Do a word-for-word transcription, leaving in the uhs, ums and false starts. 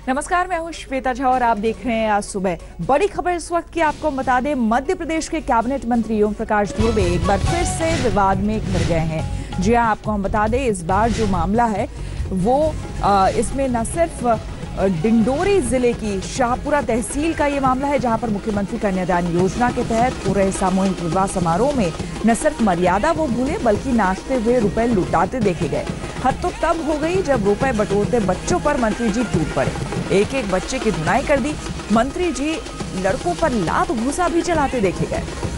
नमस्कार, मैं हूं श्वेता झा और आप देख रहे हैं आज सुबह। बड़ी खबर इस वक्त की आपको बता दें, मध्य प्रदेश के कैबिनेट मंत्री ओम प्रकाश धुर्वे एक बार फिर से विवाद में घिर गए हैं। जी हां, आपको हम बता दें, इस बार जो मामला है वो आ, इसमें न सिर्फ डिंडोरी जिले की शाहपुरा तहसील का ये मामला है, जहां पर मुख्यमंत्री कन्यादान योजना के तहत हो रहे सामूहिक विवाह समारोह में न सिर्फ मर्यादा वो भूले बल्कि नाचते हुए रुपए लुटाते देखे गए। हद तो तब हो गई जब रुपए बटोरते बच्चों पर मंत्री जी टूट पड़े। एक एक बच्चे की धुनाई कर दी। मंत्री जी लड़कों पर लात घूसा भी चलाते देखे गए।